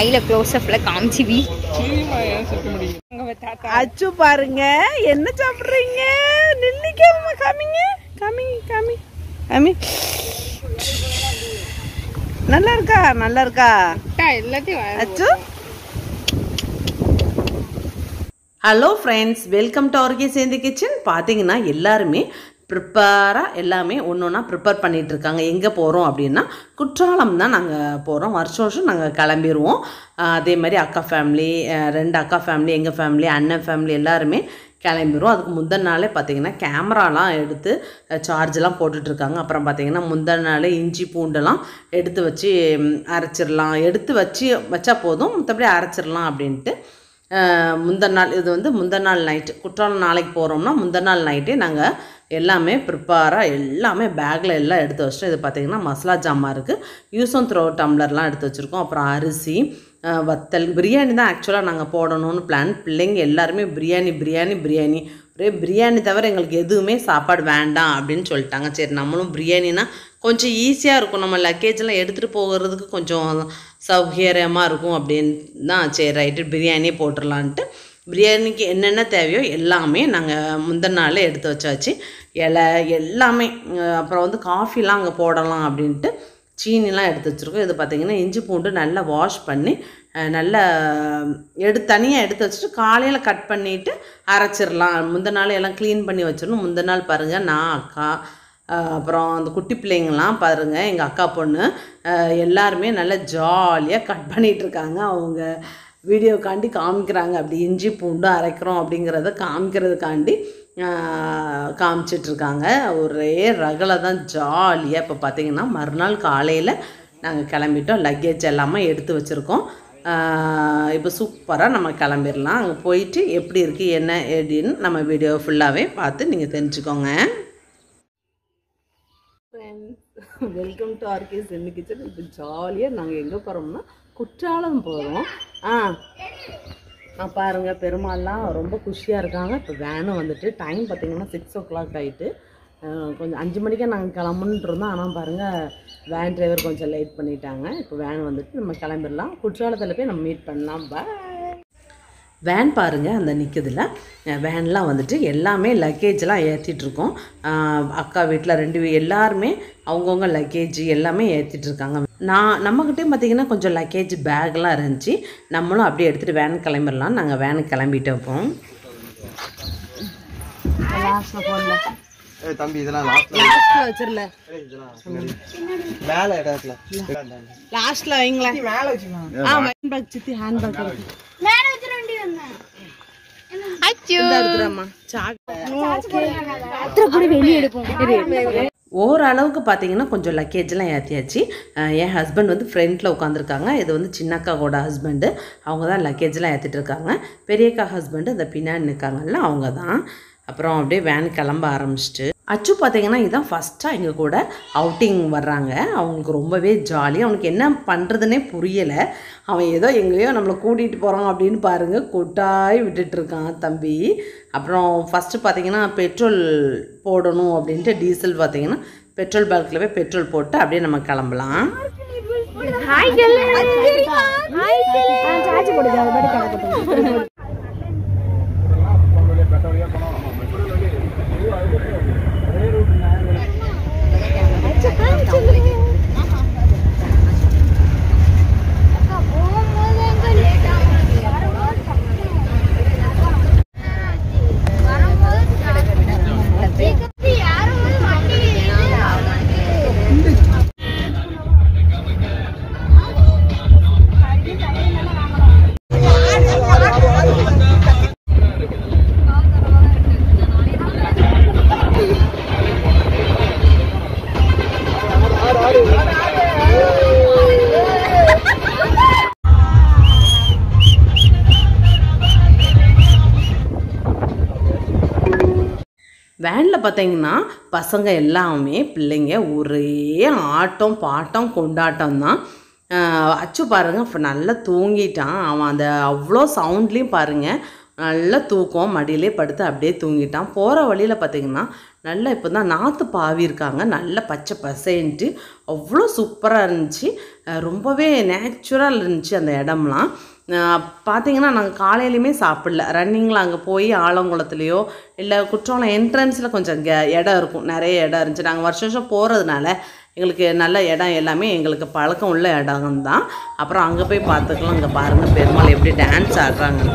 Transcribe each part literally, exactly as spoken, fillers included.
கையில க்ளோஸ் அப்ல காமிச்சிவி அச்சு பாருங்க என்ன சாப்பிடுறீங்க நெல்லிக்காய் காமிங்க காமி காமி காமி நல்லா இருக்கா நல்லா இருக்கா எல்லாத்தையும் அச்சு hello friends welcome to RK Senthi kitchen. பார்த்தீங்கன்னா எல்லாருமே ப்ரிப்பேராக எல்லாமே ஒன்று ஒன்றா ப்ரிப்பேர் பண்ணிகிட்ருக்காங்க. எங்கே போகிறோம் அப்படின்னா குற்றாலம் தான் நாங்கள் போகிறோம். வருஷம் வருஷம் நாங்கள் கிளம்பிடுவோம். அதே மாதிரி அக்கா ஃபேமிலி, ரெண்டு அக்கா ஃபேமிலி, எங்கள் ஃபேமிலி, அண்ணன் ஃபேமிலி எல்லாருமே கிளம்பிடுவோம். அதுக்கு முந்தின நாளே பார்த்திங்கன்னா கேமராலாம் எடுத்து சார்ஜெலாம் போட்டுட்ருக்காங்க. அப்புறம் பார்த்திங்கன்னா முந்தின நாளே இஞ்சி பூண்டெல்லாம் எடுத்து வச்சு அரைச்சிடலாம், எடுத்து வச்சு வச்சா போதும், மற்றபடி அரைச்சிடலாம் அப்படின்ட்டு முந்தின நாள் இது வந்து முந்தின நாள் நைட்டு குற்றாலம் நாளைக்கு போகிறோம்னா முந்தின நாள் நைட்டே நாங்கள் எல்லாமே ப்ரிப்பேராக எல்லாமே பேக்கில் எல்லாம் எடுத்து வச்சிட்டோம். இது பார்த்திங்கன்னா மசாலா ஜாமான் இருக்குது, யூஸ் அண்ட் த்ரோ டம்ளர்லாம் எடுத்து வச்சுருக்கோம். அப்புறம் அரிசி, வத்தல், பிரியாணி தான் ஆக்சுவலாக நாங்கள் போடணும்னு பிளான். பிள்ளைங்க எல்லாருமே பிரியாணி பிரியாணி பிரியாணி ஒரே பிரியாணி தவிர எங்களுக்கு எதுவுமே சாப்பாடு வேண்டாம் அப்படின்னு சொல்லிட்டாங்க. சரி நம்மளும் பிரியாணினா கொஞ்சம் ஈஸியாக இருக்கும், நம்ம லக்கேஜெலாம் எடுத்துகிட்டு போகிறதுக்கு கொஞ்சம் சௌகரியமாக இருக்கும் அப்படின்னு தான் சரி ரைட்டு பிரியாணியே போட்டுடலான்ட்டு பிரியாணிக்கு என்னென்ன தேவையோ எல்லாமே நாங்கள் முந்தின நாளே எடுத்து வச்சாச்சு. இலை எல்லாமே. அப்புறம் வந்து காஃபிலாம் அங்கே போடலாம் அப்படின்ட்டு சீனிலாம் எடுத்து வச்சுருக்கோம். இது பார்த்திங்கன்னா இஞ்சி பூண்டு நல்லா வாஷ் பண்ணி நல்லா எடுத்து தனியாக எடுத்து வச்சுட்டு காலையில் கட் பண்ணிவிட்டு அரைச்சிடலாம். முந்தின நாள் எல்லாம் க்ளீன் பண்ணி வச்சிடணும். முந்தின நாள் பாருங்கள் நான், அக்கா, அப்புறம் அந்த குட்டி பிள்ளைங்கள்லாம் பாருங்கள் எங்கள் அக்கா பொண்ணு எல்லாருமே நல்லா ஜாலியாக கட் பண்ணிகிட்ருக்காங்க. அவங்க வீடியோக்காண்டி காமிக்கிறாங்க, அப்படி இஞ்சி பூண்டு அரைக்கிறோம் அப்படிங்கிறத காமிக்கிறதுக்காண்டி காமிச்சிட்ருக்காங்க. ஒரே ரகலை தான் ஜாலியாக. இப்போ பார்த்திங்கன்னா மறுநாள் காலையில் நாங்கள் கிளம்பிட்டோம். லக்கேஜ் எல்லாமே எடுத்து வச்சுருக்கோம். இப்போ சூப்பராக நம்ம கிளம்பிடலாம். அங்கே போயிட்டு எப்படி இருக்குது என்ன எப்படின்னு நம்ம வீடியோ ஃபுல்லாகவே பார்த்து நீங்கள் தெரிஞ்சுக்கோங்க. Welcome to RK Senthi kitchen. இப்போ ஜாலியாக நாங்கள் எங்கே போகிறோம்னா குற்றாலம் போகிறோம். ஆ நான் பாருங்கள் பெருமாள்லாம் ரொம்ப குஷியாக இருக்காங்க. இப்போ வேனும் வந்துட்டு டைம் பார்த்திங்கன்னா சிக்ஸ் ஓ கிளாக் ஆகிட்டு கொஞ்சம் அஞ்சு மணிக்கே நாங்கள் கிளம்புன்ட்டு இருந்தோம். ஆனால் பாருங்கள் வேன் டிரைவர் கொஞ்சம் லேட் பண்ணிட்டாங்க. இப்போ வேன் வந்துட்டு நம்ம கிளம்பிடலாம். குற்றாலத்தில் போய் நம்ம மீட் பண்ணலாம். பாய். வேன் பாருங்கள் அந்த நிற்குதுல வேன்லாம் வந்துட்டு எல்லாமே லக்கேஜெலாம் ஏற்றிட்டுருக்கோம். அக்கா வீட்டில் ரெண்டு எல்லாருமே அவங்கவுங்க லக்கேஜ் எல்லாமே ஏற்றிட்டுருக்காங்க. நான் நம்மக்கிட்டே பார்த்திங்கன்னா கொஞ்சம் லக்கேஜ் பேக்லாம் இருந்துச்சு. நம்மளும் அப்படியே எடுத்துகிட்டு வேன் கிளம்பிடலாம். நாங்கள் வேனுக்கு கிளம்பிட்டு வைப்போம். தம்பி இதெல்லாம் லாஸ்ட்ல வச்சிரல மேல இடத்துல லாஸ்ட்ல வைங்களா மேல வச்சுக்கலாம். ஆ ஹேண்ட் பேக் சித்தி ஹேண்ட் பேக் இருக்கு மேல வச்சிர வேண்டி வந்தேன். அச்சோ எடுத்துறமா சாக்கு அത്ര கூட வெளிய எடுப்போம். ஓரளவுக்கு பார்த்தீங்கன்னா கொஞ்சம் லக்கேஜெலாம் ஏற்றியாச்சு. என் ஹஸ்பண்ட் வந்து ஃப்ரண்ட்டில் உட்காந்துருக்காங்க. இது வந்து சின்னக்காவோட ஹஸ்பண்டு, அவங்க தான் லக்கேஜெலாம் ஏற்றிட்டு இருக்காங்க. பெரியக்கா ஹஸ்பண்டு அந்த பின்னாடி நிற்காங்கல்ல அவங்க தான். அப்புறம் அப்படியே வேன் கிளம்ப ஆரம்பிச்சிட்டு அச்சு பார்த்திங்கன்னா இதுதான் ஃபஸ்ட்டாக எங்கள் கூட அவுட்டிங் வர்றாங்க. அவங்களுக்கு ரொம்பவே ஜாலியாக, அவனுக்கு என்ன பண்ணுறதுனே புரியலை. அவன் ஏதோ எங்கேயோ நம்மளை கூட்டிகிட்டு போகிறான் அப்படின்னு பாருங்கள் கொட்டாய் விட்டுட்டுருக்கான் தம்பி. அப்புறம் ஃபஸ்ட்டு பார்த்திங்கன்னா பெட்ரோல் போடணும் அப்படின்ட்டு டீசல் பார்த்திங்கன்னா பெட்ரோல் பல்கில் போய் பெட்ரோல் போட்டு அப்படியே நம்ம கிளம்பலாம். வேனில் பார்த்தீங்கன்னா பசங்க எல்லாமே பிள்ளைங்க ஒரே ஆட்டம் பாட்டம் கொண்டாட்டம் தான். அச்சு பாருங்கள் இப்போ நல்லா தூங்கிட்டான் அவன். அந்த அவ்வளோ சவுண்ட்லேயும் பாருங்கள் நல்ல தூக்கம், மடியிலே படுத்து அப்படியே தூங்கிட்டான். போகிற வழியில் பார்த்திங்கன்னா நல்லா இப்போ தான் நாற்று பாவிருக்காங்க, நல்ல பச்சை பசேன்ட்டு அவ்வளோ சூப்பராக இருந்துச்சு. ரொம்பவே நேச்சுரல் இருந்துச்சு அந்த இடம்லாம். பார்த்திங்கன்னா நாங்கள் காலையிலையுமே சாப்பிடல, ரன்னிங்கில் அங்கே போய் ஆலங்குளத்துலேயோ இல்லை குற்றாலம் என்ட்ரன்ஸில் கொஞ்சம் இங்கே இடம் இருக்கும், நிறைய இடம் இருந்துச்சு. நாங்கள் வருஷம் வருஷம் போகிறதுனால எங்களுக்கு நல்ல இடம் எல்லாமே எங்களுக்கு பழக்கம் உள்ள இடம் தான். அப்புறம் அங்கே போய் பார்த்துக்கலாம். அங்கே பாருங்கள் பெருமாள் எப்படி டான்ஸ் ஆடுறாங்க.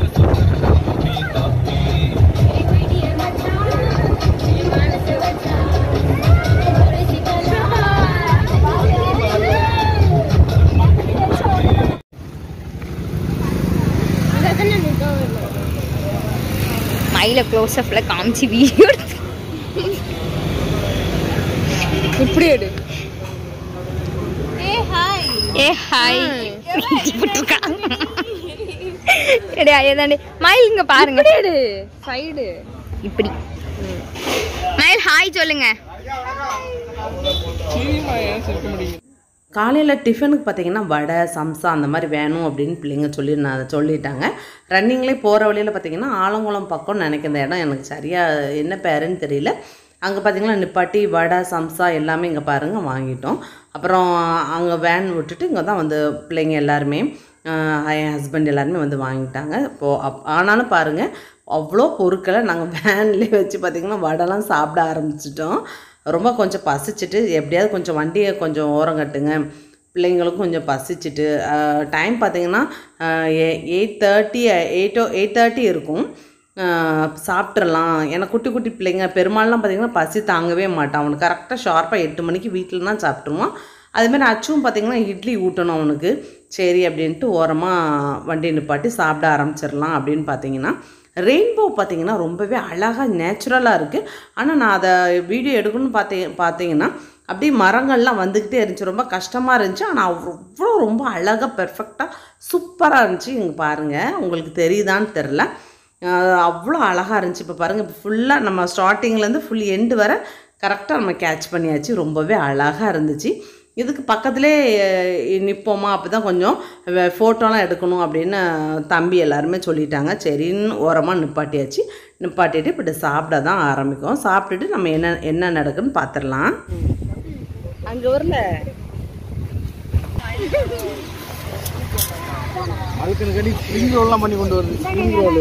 மயில க்ளோஸ் அப்ல காமிச்சு வீடியோ எடுத்து இப்படி எடு. ஏ ஹாய் ஏ ஹாய் புட்டுக்கா எடே ஐயதாண்டி மயில் இங்க பாருங்க. எடு சைடு இப்படி. மயில் ஹாய் சொல்லுங்க. காலையில் டிஃபனுக்கு பார்த்திங்கன்னா வடை, சம்சா அந்த மாதிரி வேணும் அப்படின்னு பிள்ளைங்க சொல்லி நான் சொல்லிட்டாங்க. ரன்னிங்லேயே போகிற வழியில் பார்த்திங்கன்னா ஆலங்குளம் பக்கம்னு நினைக்கிற இந்த இடம் எனக்கு சரியாக என்ன பேருன்னு தெரியல. அங்கே பார்த்திங்கன்னா நிப்பாட்டி வடை, சம்சா எல்லாமே இங்கே பாருங்கள் வாங்கிட்டோம். அப்புறம் அங்கே வேன் விட்டுட்டு இங்கே தான் வந்து பிள்ளைங்க எல்லாருமே என் ஹஸ்பண்ட் எல்லாருமே வந்து வாங்கிட்டாங்க. இப்போது அப் ஆனாலும் பாருங்கள் அவ்வளோ பொருட்களை நாங்கள் வேன்லேயே வச்சு பார்த்திங்கன்னா வடைலாம் சாப்பிட ஆரம்பிச்சிட்டோம். ரொம்ப கொஞ்சம் பசிச்சுட்டு எப்படியாவது கொஞ்சம் வண்டியை கொஞ்சம் ஓரம் கட்டுங்க, பிள்ளைங்களுக்கும் கொஞ்சம் பசிச்சுட்டு. டைம் பார்த்திங்கன்னா எயிட் தேர்ட்டி எயிட்டோ எயிட் தேர்ட்டி இருக்கும். சாப்பிட்றலாம், ஏன்னா குட்டி குட்டி பிள்ளைங்க பெருமாள்லாம் பார்த்திங்கன்னா பசி தாங்கவே மாட்டான். அவனுக்கு கரெக்டாக ஷார்ப்பாக எட்டு மணிக்கு வீட்டில் தான் சாப்பிட்ருவான். அதுமாதிரி அச்சுவும் பார்த்திங்கன்னா இட்லி ஊட்டணும் அவனுக்கு. சரி அப்படின்ட்டு ஓரமாக வண்டி நிப்பாட்டி சாப்பிட ஆரம்பிச்சிடலாம் அப்படின்னு பார்த்திங்கன்னா ரெயின்போ பார்த்திங்கன்னா ரொம்பவே அழகாக நேச்சுரலாக இருக்குது. ஆனால் நான் அதை வீடியோ எடுக்கணும்னு பார்த்தீ பார்த்தீங்கன்னா அப்படியே மரங்கள்லாம் வந்துக்கிட்டே இருந்துச்சு, ரொம்ப கஷ்டமாக இருந்துச்சு. ஆனால் அவ்வளோ ரொம்ப அழகாக பெர்ஃபெக்டாக சூப்பராக இருந்துச்சு. இங்கே பாருங்கள், உங்களுக்கு தெரியுதான்னு தெரில, அவ்வளோ அழகாக இருந்துச்சு. இப்போ பாருங்கள், இப்போ ஃபுல்லாக நம்ம ஸ்டார்டிங்லேருந்து ஃபுல் எண்டு வர கரெக்டாக நம்ம கேட்ச் பண்ணியாச்சு. ரொம்பவே அழகாக இருந்துச்சு. இதுக்கு பக்கத்திலே நிற்போமா, அப்போ தான் கொஞ்சம் ஃபோட்டோலாம் எடுக்கணும் அப்படின்னு தம்பி எல்லாருமே சொல்லிட்டாங்க. சரின்னு ஓரமாக நிப்பாட்டியாச்சு. நிப்பாட்டிட்டு இப்படி சாப்பிட தான் ஆரம்பிக்கும். சாப்பிட்டுட்டு நம்ம என்ன என்ன நடக்குன்னு பார்த்துடலாம். அங்கே வரல அதுக்கு கடி ஸ்ப்ரிங் ரோல்லாம் பண்ணி கொண்டு வருது. ஸ்ப்ரிங் ரோல்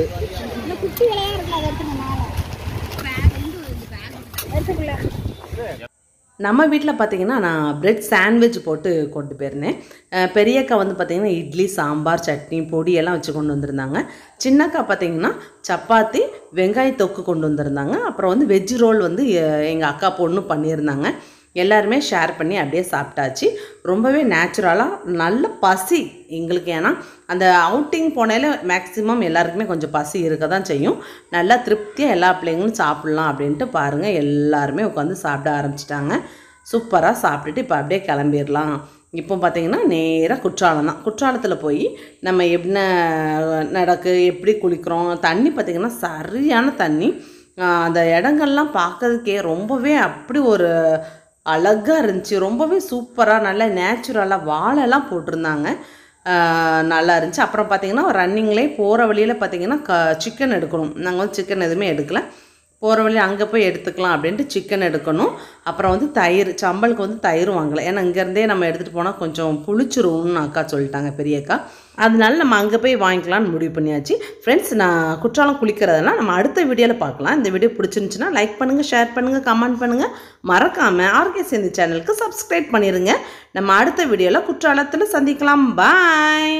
நம்ம வீட்டில் பார்த்திங்கன்னா நான் பிரெட் சாண்ட்விச் போட்டு கொண்டு போயிருந்தேன். பெரியக்கா வந்து பார்த்திங்கன்னா இட்லி, சாம்பார், சட்னி, பொடி எல்லாம் வச்சு கொண்டு வந்திருந்தாங்க. சின்னக்கா பார்த்திங்கன்னா சப்பாத்தி, வெங்காய தொக்கு கொண்டு வந்திருந்தாங்க. அப்புறம் வந்து வெஜ் ரோல் வந்து எங்கள் அக்கா பொண்ணு பண்ணியிருந்தாங்க. எல்லாருமே ஷேர் பண்ணி அப்படியே சாப்பிட்டாச்சு. ரொம்பவே நேச்சுரலாக நல்ல பசி எங்களுக்கு. ஏன்னா அந்த அவுட்டிங் போனால மேக்ஸிமம் எல்லாருக்குமே கொஞ்சம் பசி இருக்க தான் செய்யும். நல்லா திருப்தியாக எல்லா பிள்ளைங்களும் சாப்பிட்லாம் அப்படின்ட்டு பாருங்கள் எல்லாருமே உட்காந்து சாப்பிட ஆரம்பிச்சிட்டாங்க. சூப்பராக சாப்பிட்டுட்டு இப்போ அப்படியே கிளம்பிடலாம். இப்போ பார்த்திங்கன்னா நேராக குற்றாலம் தான். குற்றாலத்தில் போய் நம்ம என்ன நடக்கு, எப்படி குளிக்கிறோம், தண்ணி பார்த்திங்கன்னா சரியான தண்ணி. அந்த இடங்கள்லாம் பார்க்கறதுக்கே ரொம்பவே அப்படி ஒரு அழகாக இருந்துச்சு. ரொம்பவே சூப்பராக நல்லா நேச்சுரலாக வாழைலாம் போட்டிருந்தாங்க, நல்லா இருந்துச்சு. அப்புறம் பார்த்திங்கன்னா ரன்னிங்லேயே போகிற வழியில் பார்த்திங்கன்னா க சிக்கன் எடுக்கணும். நாங்கள் வந்து சிக்கன் எதுவுமே எடுக்கலை. போகிற வழியில் அங்கே போய் எடுத்துக்கலாம் அப்படின்ட்டு சிக்கன் எடுக்கணும். அப்புறம் வந்து தயிர், சம்பளுக்கு வந்து தயிர் வாங்கலை, ஏன்னா இங்கேருந்தே நம்ம எடுத்துகிட்டு போனால் கொஞ்சம் புளிச்சிரும்னு அக்கா சொல்லிட்டாங்க, பெரியக்கா. அதனால நம்ம அங்கே போய் வாங்கிக்கலாம்னு முடிவு பண்ணியாச்சு. ஃப்ரெண்ட்ஸ், நான் குற்றாலம் குளிக்கிறதெல்லாம் நம்ம அடுத்த வீடியோவில் பார்க்கலாம். இந்த வீடியோ பிடிச்சிருந்துச்சுன்னா லைக் பண்ணுங்கள், ஷேர் பண்ணுங்கள், கமெண்ட் பண்ணுங்கள். மறக்காமல் ஆர்கே சேந்தி சேனலுக்கு சப்ஸ்கிரைப் பண்ணிடுங்க. நம்ம அடுத்த வீடியோவில் குற்றாலத்தில் சந்திக்கலாம். பாய்.